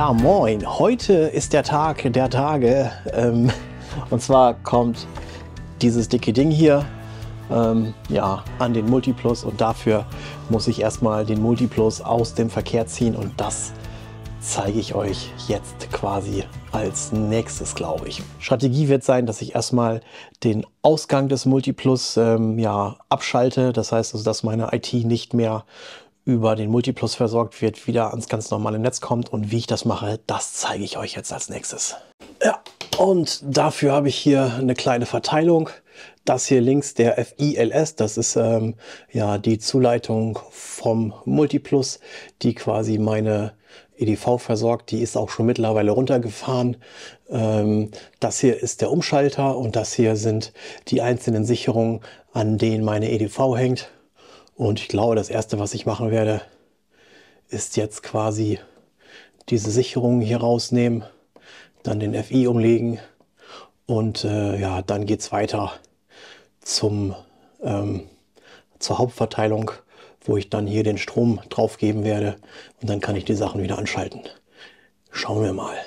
Ja, moin. Heute ist der Tag der Tage. Und zwar kommt dieses dicke Ding hier ja, an den Multiplus. Und dafür muss ich erstmal den Multiplus aus dem Verkehr ziehen. Und das zeige ich euch jetzt quasi als nächstes, glaube ich. Strategie wird sein, dass ich erstmal den Ausgang des Multiplus ja, abschalte. Das heißt also, dass meine IT nicht mehr über den Multiplus versorgt wird, wieder ans ganz normale Netz kommt. Und wie ich das mache, das zeige ich euch jetzt als nächstes. Ja, und dafür habe ich hier eine kleine Verteilung. Das hier links der FILS, das ist ja die Zuleitung vom Multiplus, die quasi meine EDV versorgt. Die ist auch schon mittlerweile runtergefahren. Das hier ist der Umschalter und das hier sind die einzelnen Sicherungen, an denen meine EDV hängt. Und ich glaube, das erste, was ich machen werde, ist jetzt quasi diese Sicherung hier rausnehmen, dann den FI umlegen und ja, dann geht es weiter zur Hauptverteilung, wo ich dann hier den Strom drauf geben werde und dann kann ich die Sachen wieder anschalten. Schauen wir mal.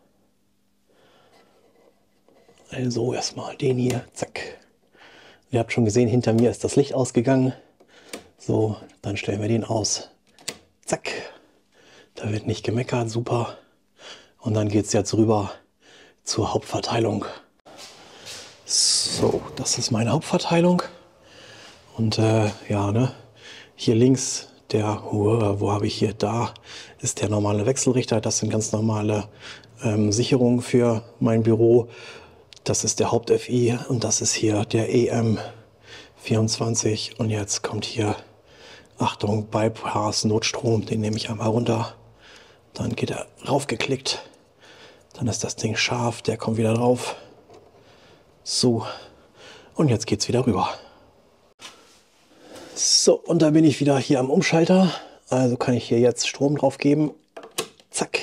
Also erstmal den hier, zack. Ihr habt schon gesehen, hinter mir ist das Licht ausgegangen. So, dann stellen wir den aus. Zack. Da wird nicht gemeckert, super. Und dann geht es jetzt rüber zur Hauptverteilung. So, das ist meine Hauptverteilung. Und ja, ne, hier links, wo habe ich hier? Da ist der normale Wechselrichter. Das sind ganz normale Sicherungen für mein Büro. Das ist der Haupt-FI und das ist hier der EM24. Und jetzt kommt hier, Achtung, Bypass Notstrom, den nehme ich einmal runter. Dann geht er raufgeklickt. Dann ist das Ding scharf, der kommt wieder drauf. So, und jetzt geht es wieder rüber. So, und da bin ich wieder hier am Umschalter. Also kann ich hier jetzt Strom drauf geben. Zack.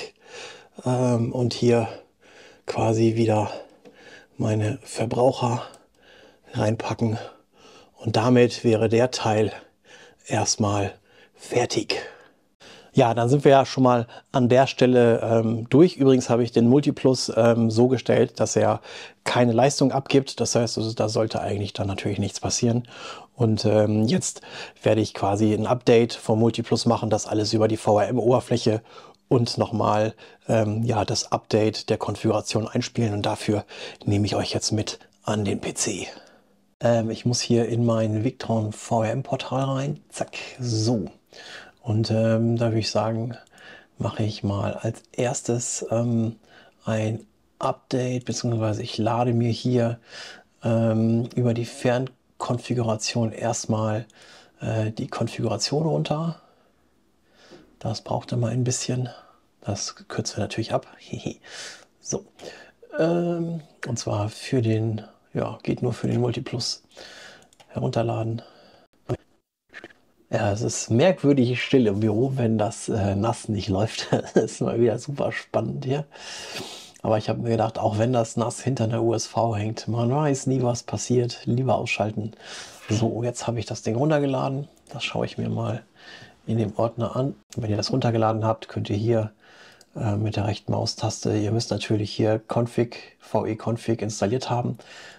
Und hier quasi wieder meine Verbraucher reinpacken. Und damit wäre der Teil erstmal fertig. Ja, dann sind wir ja schon mal an der Stelle durch. Übrigens habe ich den Multiplus so gestellt, dass er keine Leistung abgibt. Das heißt, also, da sollte eigentlich dann natürlich nichts passieren. Und jetzt werde ich quasi ein Update vom Multiplus machen, das alles über die VRM-Oberfläche und nochmal ja, das Update der Konfiguration einspielen. Und dafür nehme ich euch jetzt mit an den PC. Ich muss hier in mein Victron VRM-Portal rein. Zack, so. Und da würde ich sagen, mache ich mal als erstes ein Update, beziehungsweise ich lade mir hier über die Fernkonfiguration erstmal die Konfiguration runter. Das braucht immer ein bisschen. Das kürzen wir natürlich ab. So. Und zwar für den, ja, geht nur für den Multiplus. Herunterladen. Ja, es ist merkwürdig still im Büro, wenn das NAS nicht läuft. Das ist mal wieder super spannend hier. Aber ich habe mir gedacht, auch wenn das NAS hinter einer USV hängt, man weiß nie, was passiert. Lieber ausschalten. So, jetzt habe ich das Ding runtergeladen. Das schaue ich mir mal in dem Ordner an. Wenn ihr das runtergeladen habt, könnt ihr hier mit der rechten Maustaste, ihr müsst natürlich hier VE-Config installiert haben.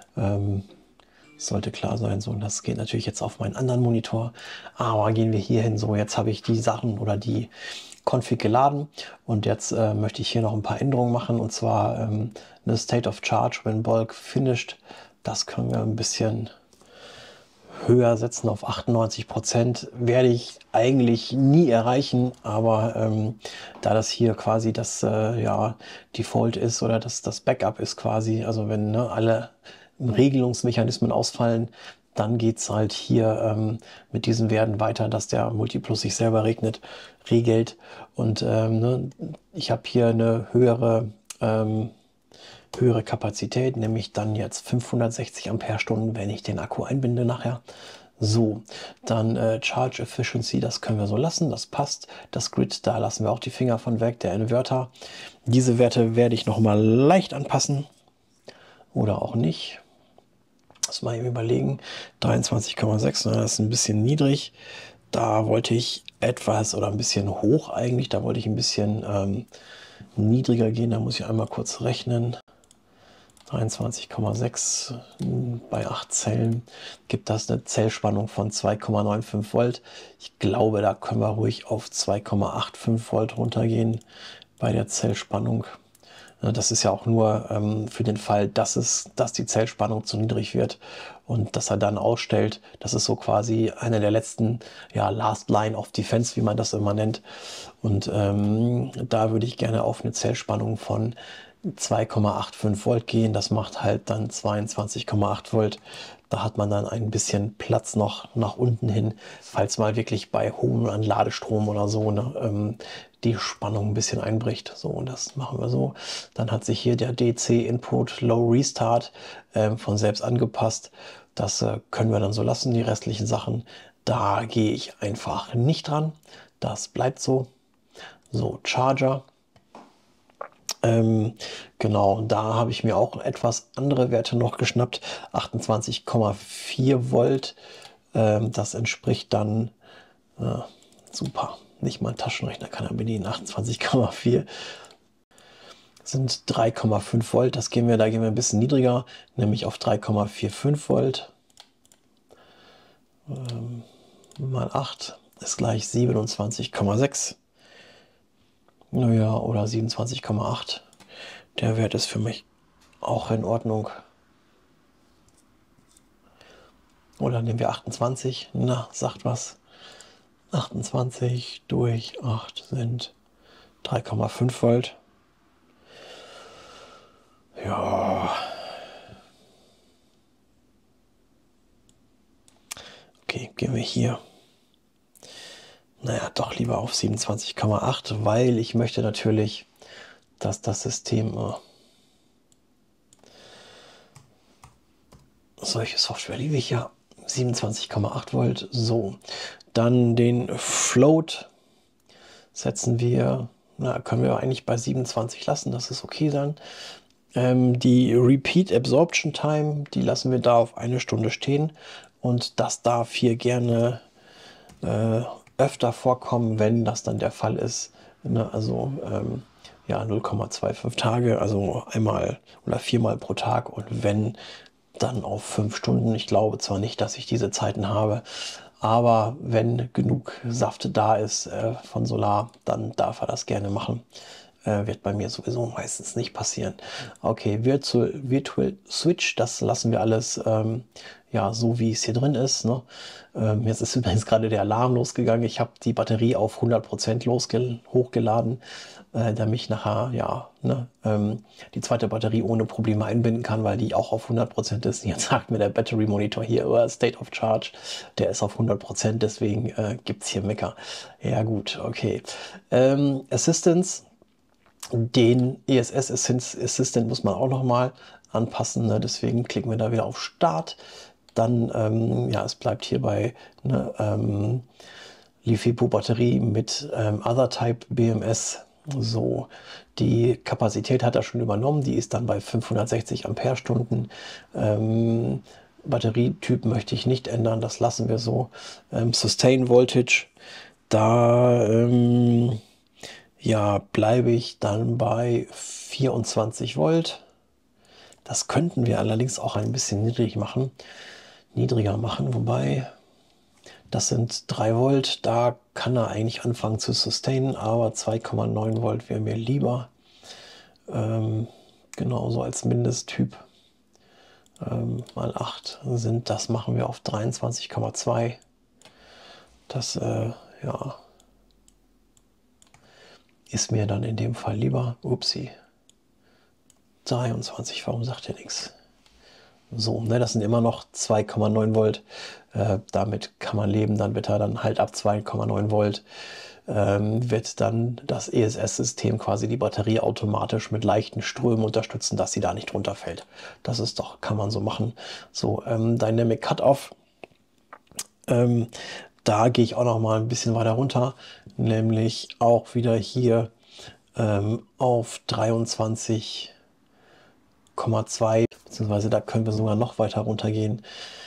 Sollte klar sein, so, und das geht natürlich jetzt auf meinen anderen Monitor. Aber gehen wir hier hin, so, jetzt habe ich die Sachen oder die Config geladen und jetzt möchte ich hier noch ein paar Änderungen machen, und zwar eine State of Charge when bulk finished. Das können wir ein bisschen höher setzen auf 98%. Werde ich eigentlich nie erreichen, aber da das hier quasi das ja, Default ist oder das Backup ist quasi, also wenn ne, alle Regelungsmechanismen ausfallen, dann geht es halt hier mit diesen Werten weiter, dass der Multiplus sich selber regelt. Und ne, ich habe hier eine höhere Kapazität, nämlich dann jetzt 560 Ampere-Stunden, wenn ich den Akku einbinde nachher. So, dann Charge Efficiency, das können wir so lassen, das passt. Das Grid, da lassen wir auch die Finger von weg, der Inverter. Diese Werte werde ich noch mal leicht anpassen oder auch nicht. Das mal eben überlegen. 23,6, das ist ein bisschen niedrig. Da wollte ich etwas oder ein bisschen hoch eigentlich. Da wollte ich ein bisschen niedriger gehen, da muss ich einmal kurz rechnen. 23,6 bei 8 Zellen gibt das eine Zellspannung von 2,95 Volt. Ich glaube, da können wir ruhig auf 2,85 Volt runtergehen bei der Zellspannung. Das ist ja auch nur für den Fall, dass die Zellspannung zu niedrig wird und dass er dann ausstellt. Das ist so quasi eine der letzten, ja, Last Line of Defense, wie man das immer nennt. Und da würde ich gerne auf eine Zellspannung von 2,85 Volt gehen. Das macht halt dann 22,8 Volt. Da hat man dann ein bisschen Platz noch nach unten hin, falls mal wirklich bei hohem Ladestrom oder so die Spannung ein bisschen einbricht. So, und das machen wir so. Dann hat sich hier der DC-Input Low Restart von selbst angepasst. Das können wir dann so lassen. Die restlichen Sachen, da gehe ich einfach nicht dran. Das bleibt so. So, Charger. Genau, da habe ich mir auch etwas andere Werte noch geschnappt. 28,4 Volt. Das entspricht dann, super, nicht mal ein Taschenrechner kann er bedienen. 28,4 sind 3,5 Volt. Da gehen wir ein bisschen niedriger, nämlich auf 3,45 Volt. Mal 8 ist gleich 27,6. Naja, oder 27,8. Der Wert ist für mich auch in Ordnung. Oder nehmen wir 28. Na, sagt was. 28 durch 8 sind 3,5 Volt. Ja. Okay, gehen wir hier. Naja, doch lieber auf 27,8, weil ich möchte natürlich, dass das System solche Software liebe ich ja. 27,8 Volt. So, dann den Float setzen wir, na, können wir eigentlich bei 27 lassen, das ist okay dann. Die Repeat Absorption Time, die lassen wir da auf 1 Stunde stehen und das darf hier gerne öfter vorkommen, wenn das dann der Fall ist. Ne? Also ja, 0,25 Tage, also einmal oder 4-mal pro Tag und wenn dann auf 5 Stunden. Ich glaube zwar nicht, dass ich diese Zeiten habe, aber wenn genug Saft da ist von Solar, dann darf er das gerne machen. Wird bei mir sowieso meistens nicht passieren. Okay, Virtual Switch, das lassen wir alles ja, so wie es hier drin ist. Ne? Jetzt ist übrigens gerade der Alarm losgegangen. Ich habe die Batterie auf 100% hochgeladen, damit ich nachher ja, ne, die zweite Batterie ohne Probleme einbinden kann, weil die auch auf 100% ist. Jetzt sagt mir der Battery Monitor hier, State of Charge, der ist auf 100%, deswegen gibt es hier Mecker. Ja gut, okay. Assistance. Den ESS Assistant muss man auch noch mal anpassen, ne? Deswegen klicken wir da wieder auf Start. Dann, ja, es bleibt hier bei ne, LiFePO-Batterie mit Other Type BMS. So, die Kapazität hat er schon übernommen, die ist dann bei 560 Ampere-Stunden. Batterietyp möchte ich nicht ändern, das lassen wir so. Sustain Voltage, da ja, bleibe ich dann bei 24 Volt. Das könnten wir allerdings auch ein bisschen niedriger machen, wobei das sind 3 Volt. Da kann er eigentlich anfangen zu sustainen, aber 2,9 Volt wäre mir lieber. Genau, so als Mindesttyp. Mal 8 sind, das machen wir auf 23,2. Das, ja, ist mir dann in dem Fall lieber. Upsi. 23, warum sagt ihr nichts? So, ne, das sind immer noch 2,9 Volt. Damit kann man leben. Dann wird er dann halt ab 2,9 Volt wird dann das ESS-System quasi die Batterie automatisch mit leichten Strömen unterstützen, dass sie da nicht runterfällt. Das ist doch, kann man so machen. So, Dynamic Cutoff. Da gehe ich auch noch mal ein bisschen weiter runter, nämlich auch wieder hier auf 23,2, beziehungsweise da können wir sogar noch weiter runtergehen,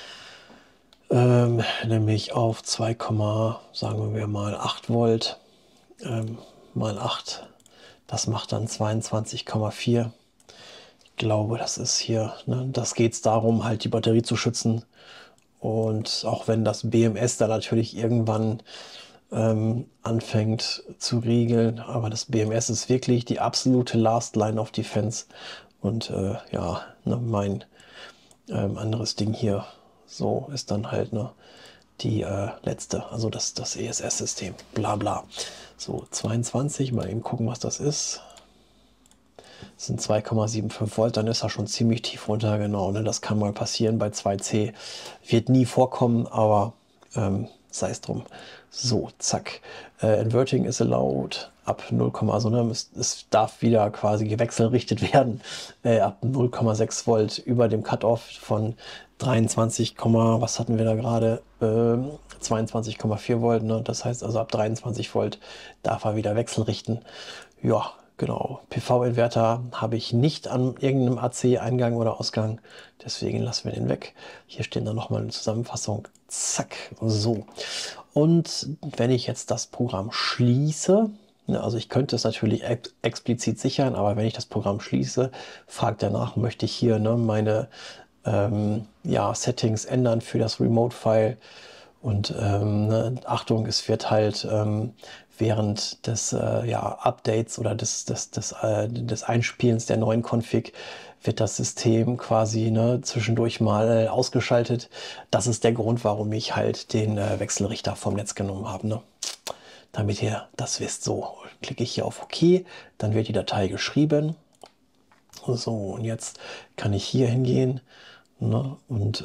nämlich auf 2, sagen wir mal 8 Volt mal 8. Das macht dann 22,4. Ich glaube, das ist hier, ne, das geht es darum, halt die Batterie zu schützen. Und auch wenn das BMS da natürlich irgendwann anfängt zu riegeln, aber das BMS ist wirklich die absolute Last Line of Defense. Und ja, ne, mein anderes Ding hier, so ist dann halt ne, die letzte, also das ESS-System, bla bla. So, 22, mal eben gucken, was das ist. Das sind 2,75 Volt, dann ist er schon ziemlich tief runter, genau. Ne? Das kann mal passieren bei 2C. Wird nie vorkommen, aber sei es drum. So, zack. Inverting is allowed ab 0, also ne, es darf wieder quasi gewechselrichtet werden ab 0,6 Volt über dem Cutoff von 23, was hatten wir da gerade? 22,4 Volt. Ne? Das heißt also ab 23 Volt darf er wieder wechselrichten. Ja, genau. PV-Inverter habe ich nicht an irgendeinem AC-Eingang oder Ausgang. Deswegen lassen wir den weg. Hier stehen dann nochmal eine Zusammenfassung. Zack, so. Und wenn ich jetzt das Programm schließe, ne, also ich könnte es natürlich explizit sichern, aber wenn ich das Programm schließe, fragt er nach, möchte ich hier ne, meine ja, Settings ändern für das Remote-File. Und ne, Achtung, es wird halt während des ja, Updates oder des Einspielens der neuen Config wird das System quasi ne, zwischendurch mal ausgeschaltet. Das ist der Grund, warum ich halt den Wechselrichter vom Netz genommen habe. Ne? Damit ihr das wisst. So, klicke ich hier auf OK, dann wird die Datei geschrieben. So, und jetzt kann ich hier hingehen ne, und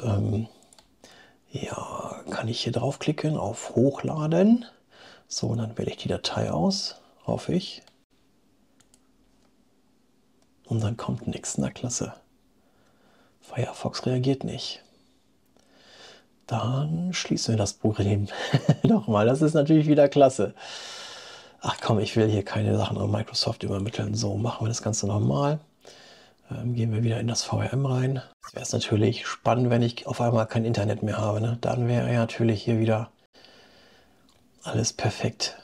ja, kann ich hier draufklicken auf Hochladen. So, und dann wähle ich die Datei aus, hoffe ich. Und dann kommt nichts. Na klasse. Firefox reagiert nicht. Dann schließen wir das Problem nochmal. Das ist natürlich wieder klasse. Ach komm, ich will hier keine Sachen an Microsoft übermitteln. So, machen wir das Ganze nochmal. Gehen wir wieder in das VRM rein. Jetzt wäre es natürlich spannend, wenn ich auf einmal kein Internet mehr habe. Ne? Dann wäre ja natürlich hier wieder alles perfekt.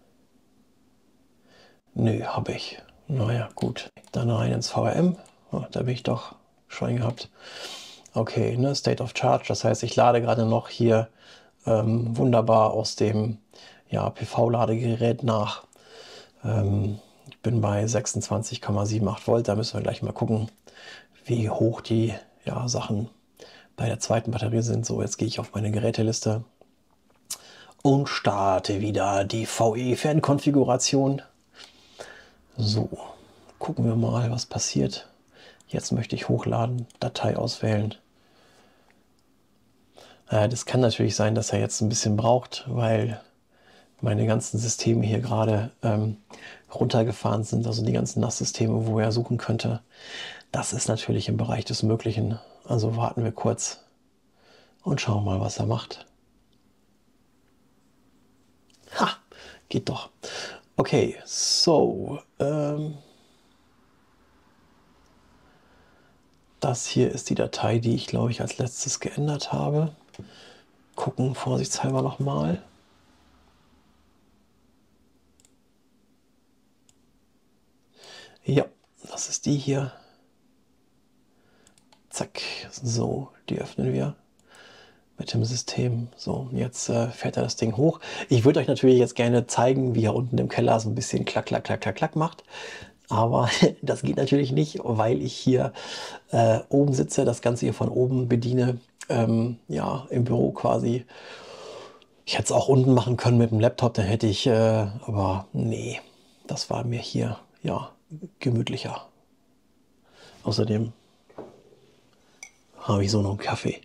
Nö, habe ich. Naja, gut. Dann rein ins VRM. Oh, da bin ich doch schon gehabt. Okay, ne, State of Charge. Das heißt, ich lade gerade noch hier wunderbar aus dem ja, PV-Ladegerät nach. Ich bin bei 26,78 Volt. Da müssen wir gleich mal gucken, wie hoch die ja, Sachen bei der zweiten Batterie sind. So, jetzt gehe ich auf meine Geräteliste und starte wieder die VE-Fernkonfiguration. So, gucken wir mal, was passiert. Jetzt möchte ich hochladen, Datei auswählen. Das kann natürlich sein, dass er jetzt ein bisschen braucht, weil meine ganzen Systeme hier gerade runtergefahren sind, also die ganzen NAS-Systeme, wo er suchen könnte. Das ist natürlich im Bereich des Möglichen. Also warten wir kurz und schauen mal, was er macht. Ha, geht doch. Okay, so. Das hier ist die Datei, die ich, glaube ich, als letztes geändert habe. Gucken vorsichtshalber nochmal. Ja, das ist die hier. Zack, so, die öffnen wir mit dem System. So, jetzt fährt er das Ding hoch. Ich würde euch natürlich jetzt gerne zeigen, wie er unten im Keller so ein bisschen klack, klack, klack, klack, klack macht. Aber das geht natürlich nicht, weil ich hier oben sitze, das Ganze hier von oben bediene. Ja, im Büro quasi. Ich hätte es auch unten machen können mit dem Laptop, dann hätte ich, aber nee, das war mir hier, ja, gemütlicher. Außerdem habe ich so noch einen Kaffee.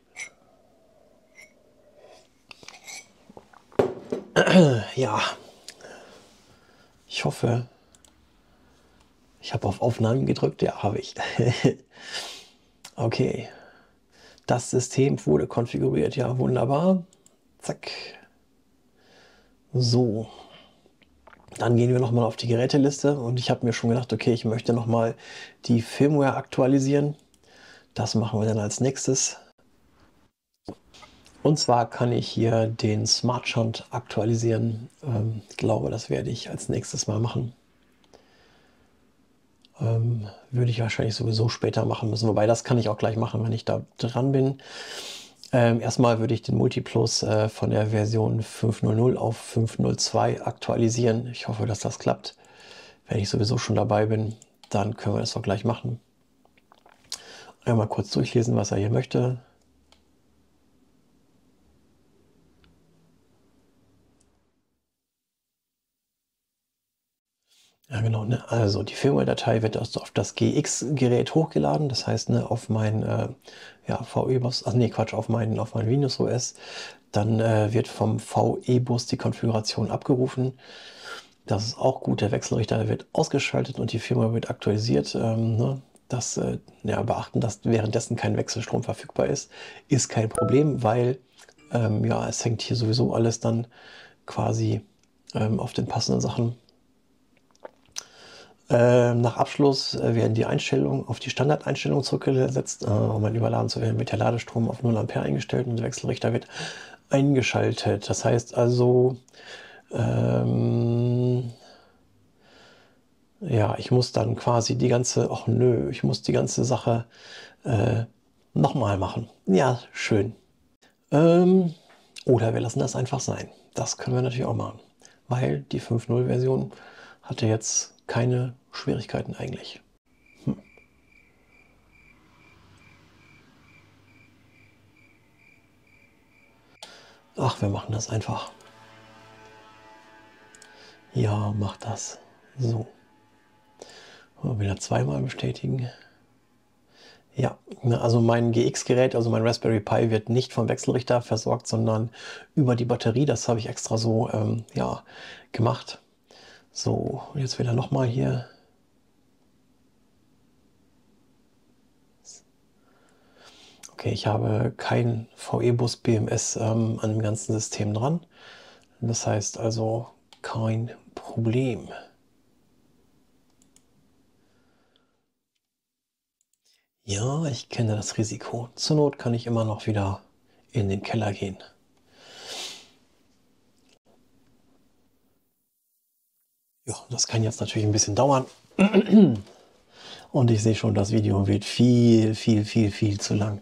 Ja, ich hoffe, ich habe auf Aufnahmen gedrückt. Ja, habe ich. Okay, das System wurde konfiguriert. Ja, wunderbar. Zack. So, dann gehen wir nochmal auf die Geräteliste und ich habe mir schon gedacht, okay, ich möchte nochmal die Firmware aktualisieren. Das machen wir dann als nächstes. Und zwar kann ich hier den Smart Shunt aktualisieren. Ich glaube, das werde ich als nächstes mal machen. Würde ich wahrscheinlich sowieso später machen müssen, wobei das kann ich auch gleich machen, wenn ich da dran bin. Erstmal würde ich den Multiplus von der Version 5.0.0 auf 5.0.2 aktualisieren. Ich hoffe, dass das klappt. Wenn ich sowieso schon dabei bin, dann können wir das auch gleich machen. Einmal kurz durchlesen, was er hier möchte. Ja, genau. Ne? Also die Firmware-Datei wird auf das GX-Gerät hochgeladen. Das heißt, ne, auf mein ja, VE-Bus, ach nee, Quatsch, auf mein Windows OS. Dann wird vom VE-Bus die Konfiguration abgerufen. Das ist auch gut. Der Wechselrichter wird ausgeschaltet und die Firmware wird aktualisiert. Ne? Das ja, beachten, dass währenddessen kein Wechselstrom verfügbar ist kein Problem, weil ja, es hängt hier sowieso alles dann quasi auf den passenden Sachen. Nach Abschluss werden die Einstellungen auf die Standardeinstellung zurückgesetzt. Um ein Überladen zu werden, wird der Ladestrom auf 0 Ampere eingestellt und der Wechselrichter wird eingeschaltet. Das heißt also, ja, ich muss dann quasi die ganze, ach nö, ich muss die ganze Sache nochmal machen. Ja, schön. Oder wir lassen das einfach sein. Das können wir natürlich auch machen, weil die 5.0-Version hatte jetzt keine Schwierigkeiten eigentlich. Ach, wir machen das einfach. Ja, mach das. So. Wieder zweimal bestätigen. Ja, also mein GX-Gerät, also mein Raspberry Pi, wird nicht vom Wechselrichter versorgt, sondern über die Batterie. Das habe ich extra so ja, gemacht. So, jetzt wieder nochmal hier. Okay, ich habe kein VE-Bus BMS an dem ganzen System dran. Das heißt also kein Problem. Ja, ich kenne das Risiko. Zur Not kann ich immer noch wieder in den Keller gehen. Ja, das kann jetzt natürlich ein bisschen dauern. Und ich sehe schon, das Video wird viel zu lang.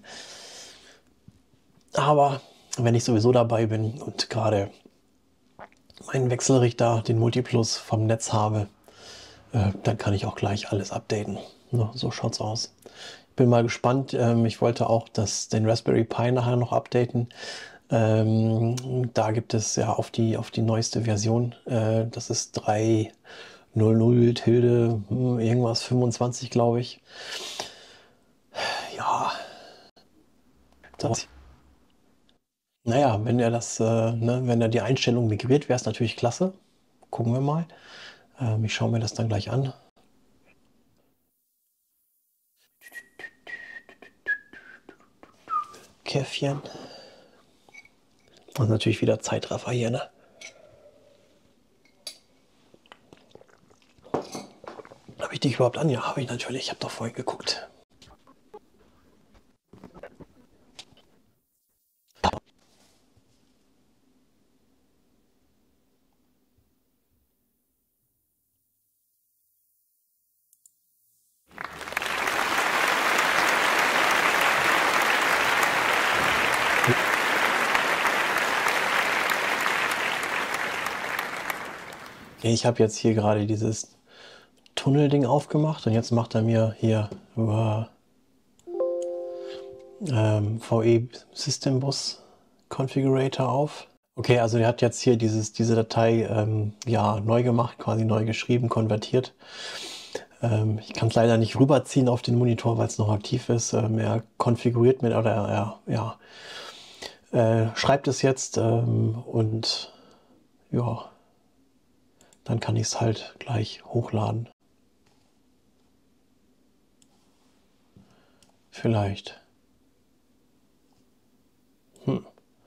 Aber wenn ich sowieso dabei bin und gerade meinen Wechselrichter, den Multiplus vom Netz habe, dann kann ich auch gleich alles updaten. Ne, so schaut's aus. Ich bin mal gespannt. Ich wollte auch den Raspberry Pi nachher noch updaten. Da gibt es ja auf die neueste Version, das ist 3.0.0 Tilde, irgendwas 25, glaube ich. Ja, das, naja, wenn er ne, wenn er die Einstellung migriert, wäre es natürlich klasse. Gucken wir mal. Ich schaue mir das dann gleich an. Käffchen. Und natürlich wieder Zeitraffer hier, ne? Habe ich dich überhaupt an? Ja, habe ich natürlich. Ich habe doch vorhin geguckt. Ich habe jetzt hier gerade dieses Tunnelding aufgemacht und jetzt macht er mir hier VE System Bus Configurator auf. Okay, also er hat jetzt hier diese Datei ja, neu gemacht, quasi neu geschrieben, konvertiert. Ich kann es leider nicht rüberziehen auf den Monitor, weil es noch aktiv ist. Er konfiguriert mit oder er ja, schreibt es jetzt und ja, dann kann ich es halt gleich hochladen. Vielleicht. Hm.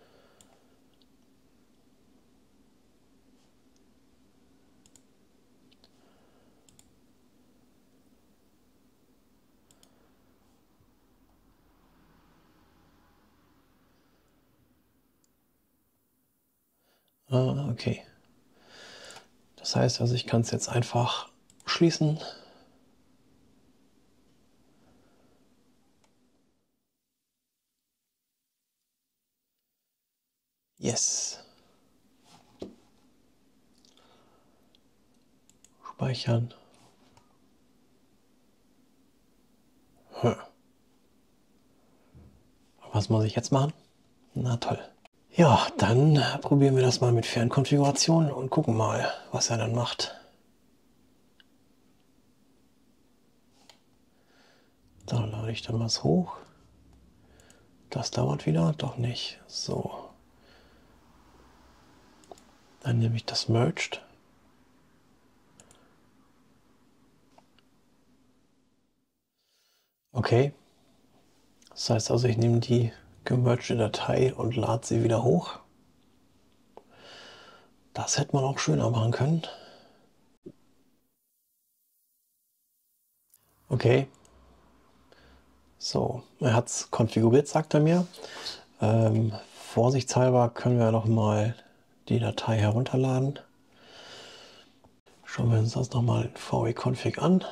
Ah, okay. Das heißt also, ich kann es jetzt einfach schließen. Yes. Speichern. Was muss ich jetzt machen? Na toll. Ja, dann probieren wir das mal mit Fernkonfiguration und gucken mal, was er dann macht. Da lade ich dann was hoch. Das dauert wieder, doch nicht. So. Dann nehme ich das Merged. Okay. Das heißt also, ich nehme die gemergte Datei und lade sie wieder hoch. Das hätte man auch schöner machen können. Okay. So, er hat es konfiguriert, sagt er mir. Vorsichtshalber können wir noch mal die Datei herunterladen. Schauen wir uns das nochmal in VE-Config an.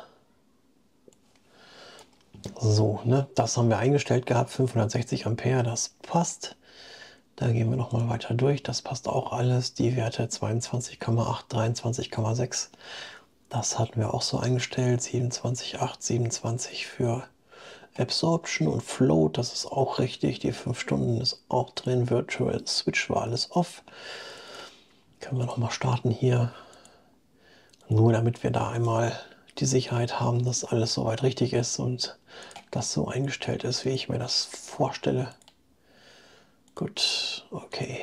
So, ne, das haben wir eingestellt gehabt, 560 Ampere, das passt. Da gehen wir nochmal weiter durch, das passt auch alles. Die Werte 22,8, 23,6, das hatten wir auch so eingestellt. 27,8, 27 für Absorption und Float, das ist auch richtig. Die 5 Stunden ist auch drin. Virtual Switch war alles off. Können wir nochmal starten hier. Nur damit wir da einmal die Sicherheit haben, dass alles soweit richtig ist und das so eingestellt ist, wie ich mir das vorstelle. Gut, okay.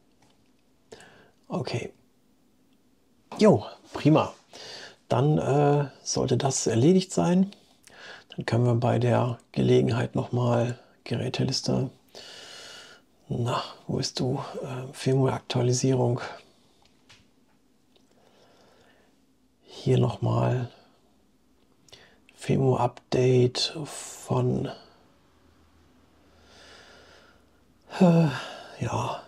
Okay. Jo, prima. Dann sollte das erledigt sein. Dann können wir bei der Gelegenheit nochmal Geräteliste. Na, wo bist du? Firmware-Aktualisierung. Hier nochmal Firmware-Update von ja,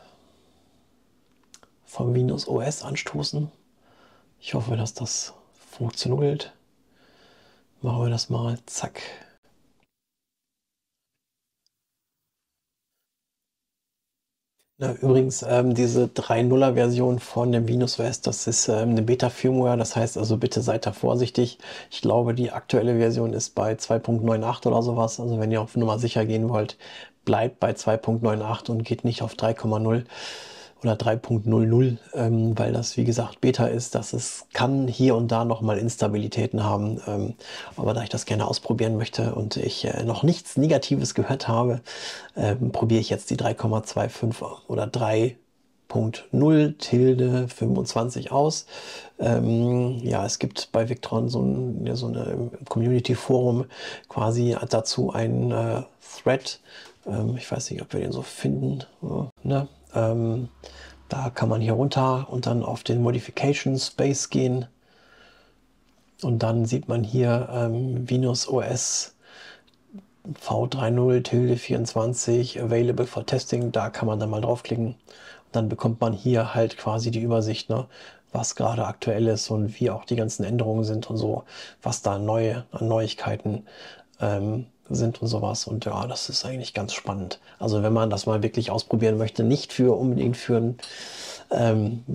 vom Windows OS anstoßen. Ich hoffe, dass das funktioniert. Machen wir das mal. Zack. Ja, übrigens, diese 3.0er Version von dem Windows OS, das ist eine Beta-Firmware, das heißt also bitte seid da vorsichtig. Ich glaube, die aktuelle Version ist bei 2.98 oder sowas. Also wenn ihr auf Nummer sicher gehen wollt, bleibt bei 2.98 und geht nicht auf 3,0 oder 3.00, weil das wie gesagt Beta ist. Kann hier und da nochmal Instabilitäten haben, aber da ich das gerne ausprobieren möchte und ich noch nichts Negatives gehört habe, probiere ich jetzt die 3,25 oder 3.0 tilde 25 aus. Ja, es gibt bei Victron so eine Community-Forum quasi dazu einen Thread. Ich weiß nicht, ob wir den so finden. Ne? Da kann man hier runter und dann auf den Modification Space gehen. Und dann sieht man hier Windows OS V30 tilde 24 available for testing. Da kann man dann mal draufklicken. Und dann bekommt man hier halt quasi die Übersicht, ne, was gerade aktuell ist und wie auch die ganzen Änderungen sind und so, was da an Neuigkeiten sind und sowas. Und ja, das ist eigentlich ganz spannend. Also wenn man das mal wirklich ausprobieren möchte, nicht unbedingt für ein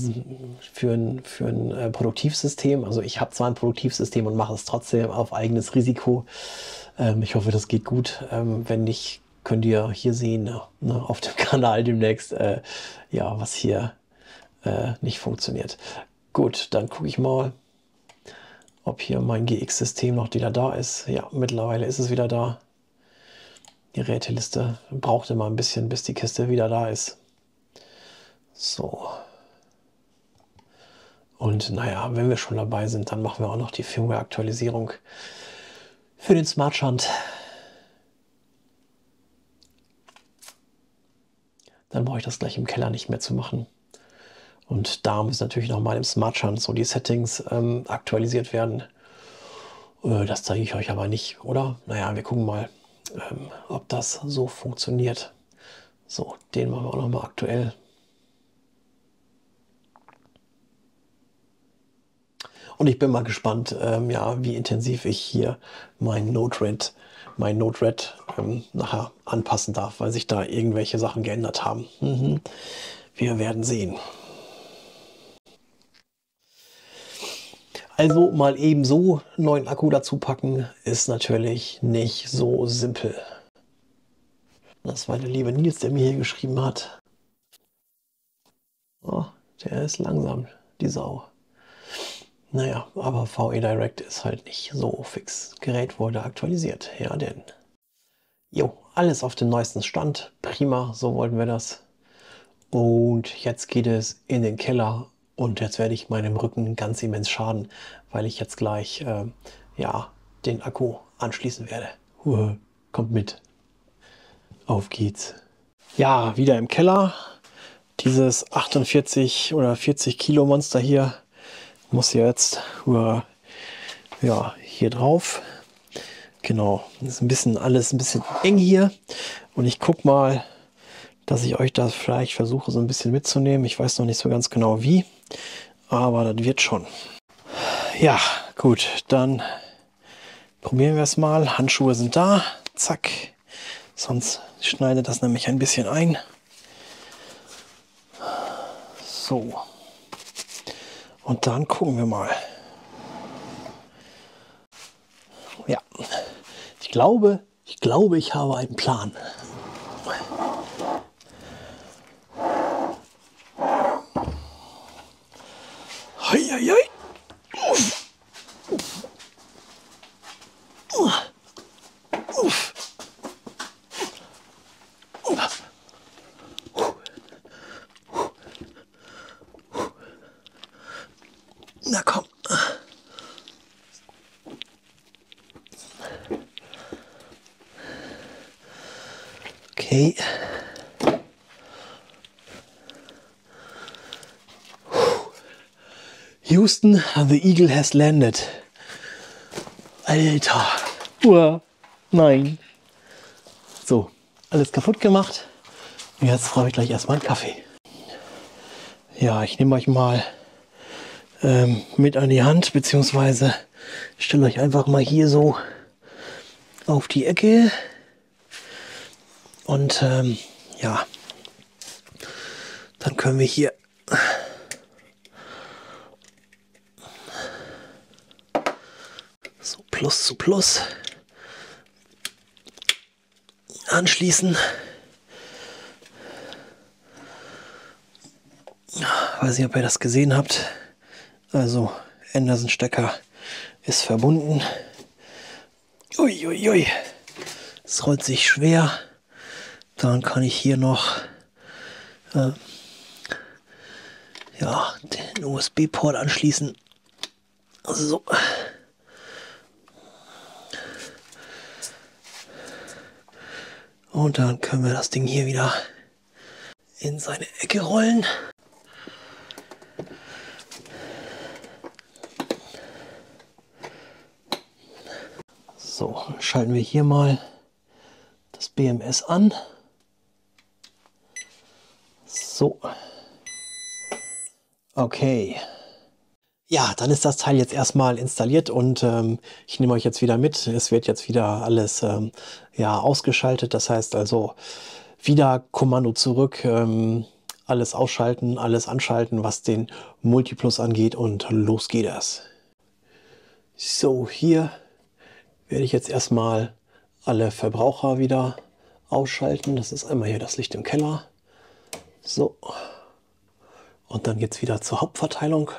Produktivsystem. Also ich habe zwar ein Produktivsystem und mache es trotzdem auf eigenes Risiko. Ich hoffe, das geht gut. Wenn nicht, könnt ihr hier sehen, ne, auf dem Kanal demnächst, ja, was hier nicht funktioniert. Gut, dann gucke ich mal, ob hier mein GX-System noch wieder da ist. Ja, mittlerweile ist es wieder da. Die Geräteliste braucht immer ein bisschen, bis die Kiste wieder da ist. So. Und naja, wenn wir schon dabei sind, dann machen wir auch noch die Firmware-Aktualisierung für den Smart Shunt. Dann brauche ich das gleich im Keller nicht mehr zu machen. Und da müssen natürlich nochmal im Smart Shunt so die Settings aktualisiert werden. Das zeige ich euch aber nicht, oder? Naja, wir gucken mal, ob das so funktioniert. So, den machen wir auch nochmal aktuell. Und ich bin mal gespannt, ja, wie intensiv ich hier mein Node-RED nachher anpassen darf, weil sich da irgendwelche Sachen geändert haben. Wir werden sehen. Also mal eben so einen neuen Akku dazu packen, ist natürlich nicht so simpel. Das war der liebe Nils, der mir hier geschrieben hat. Oh, der ist langsam, die Sau. Naja, aber VE Direct ist halt nicht so fix. Gerät wurde aktualisiert. Ja, denn. Jo, alles auf dem neuesten Stand. Prima, so wollten wir das. Und jetzt geht es in den Keller. Und jetzt werde ich meinem Rücken ganz immens schaden, weil ich jetzt gleich ja, den Akku anschließen werde. Kommt mit. Auf geht's. Ja, wieder im Keller. Dieses 48 oder 40 Kilo Monster hier muss jetzt ja, hier drauf. Genau, ist alles ein bisschen eng hier. Und ich gucke mal, dass ich euch das vielleicht versuche so ein bisschen mitzunehmen. Ich weiß noch nicht so ganz genau wie, aber das wird schon. Ja, gut, dann probieren wir es mal. Handschuhe sind da. Zack. Sonst schneidet das nämlich ein bisschen ein. So. Und dann gucken wir mal. Ja, ich glaube, ich habe einen Plan. Hei, hei, hei. Uff. Uff. Uff. Na komm. Okay. Houston, the Eagle has landed. Alter. Nein. So, alles kaputt gemacht. Jetzt brauche ich gleich erstmal einen Kaffee. Ja, ich nehme euch mal mit an die Hand, beziehungsweise stelle euch einfach mal hier so auf die Ecke. Und ja, dann können wir hier so Plus zu Plus anschließen. Weiß nicht, ob ihr das gesehen habt. Also Anderson-Stecker ist verbunden. Uiuiui. Es rollt sich schwer. Dann kann ich hier noch ja, den USB-Port anschließen. So. Und dann können wir das Ding hier wieder in seine Ecke rollen. So, schalten wir hier mal das BMS an. So. Okay. Ja, dann ist das Teil jetzt erstmal installiert und ich nehme euch jetzt wieder mit. Es wird jetzt wieder alles ja, ausgeschaltet. Das heißt also wieder Kommando zurück, alles ausschalten, alles anschalten, was den Multiplus angeht und los geht es. So, hier werde ich jetzt erstmal alle Verbraucher wieder ausschalten. Das ist einmal hier das Licht im Keller. So. Und dann geht es wieder zur Hauptverteilung.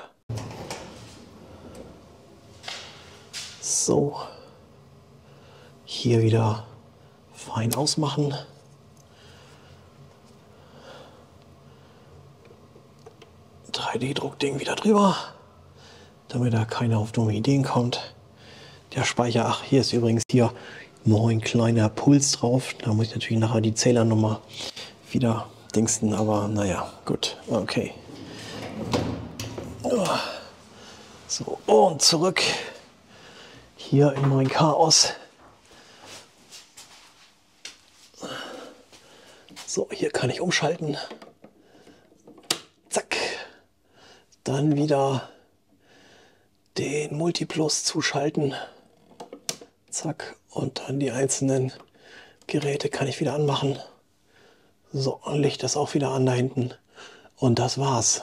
So. Hier wieder fein ausmachen. (3D-Druckding) wieder drüber, damit da keiner auf dumme Ideen kommt. Der Speicher, ach, hier ist übrigens hier noch ein kleiner Puls drauf. Da muss ich natürlich nachher die Zählernummer wieder dingsten, aber naja, gut, okay. So, und zurück hier in mein Chaos. So, hier kann ich umschalten. Zack. Dann wieder den Multiplus zuschalten. Zack. Und dann die einzelnen Geräte kann ich wieder anmachen. So, und Licht ist auch wieder an da hinten. Und das war's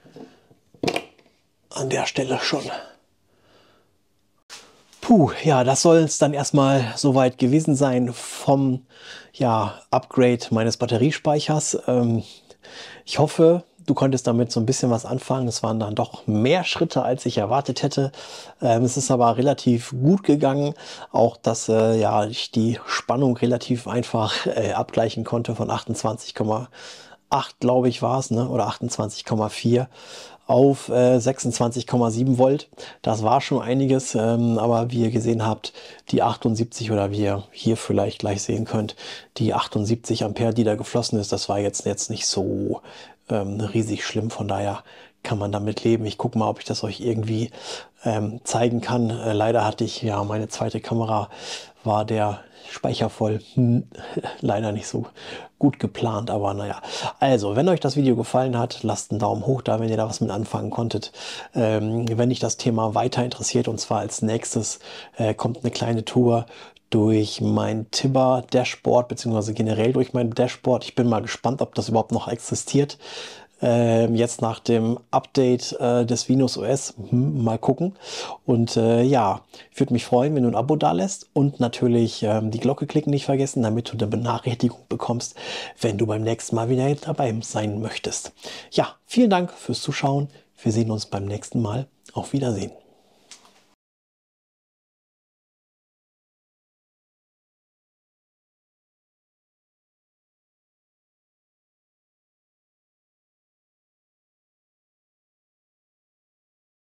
an der Stelle schon. Puh, ja, das soll es dann erstmal soweit gewesen sein vom Upgrade meines Batteriespeichers. Ich hoffe, du konntest damit so ein bisschen was anfangen. Es waren dann doch mehr Schritte, als ich erwartet hätte. Es ist aber relativ gut gegangen. Auch, dass ich die Spannung relativ einfach abgleichen konnte von 28,8, glaube ich, war es, ne? Oder 28,4 auf 26,7 Volt. Das war schon einiges, aber wie ihr gesehen habt, die 78 oder wie ihr hier vielleicht gleich sehen könnt, die 78 Ampere, die da geflossen ist, das war jetzt nicht so riesig schlimm. Von daher kann man damit leben. Ich gucke mal, ob ich das euch irgendwie zeigen kann. Leider hatte ich, meine zweite Kamera war der Speicher voll. Leider nicht so gut geplant, aber naja. Also, wenn euch das Video gefallen hat, lasst einen Daumen hoch da, wenn ihr da was mit anfangen konntet. Wenn dich das Thema weiter interessiert, und zwar als nächstes kommt eine kleine Tour durch mein Tibber Dashboard, beziehungsweise generell durch mein Dashboard. Ich bin mal gespannt, ob das überhaupt noch existiert. Jetzt nach dem Update des Venus OS, mal gucken. Und ich würde mich freuen, wenn du ein Abo dalässt und natürlich die Glocke klicken nicht vergessen, damit du eine Benachrichtigung bekommst, wenn du beim nächsten Mal wieder dabei sein möchtest. Ja, vielen Dank fürs Zuschauen. Wir sehen uns beim nächsten Mal. Auf Wiedersehen.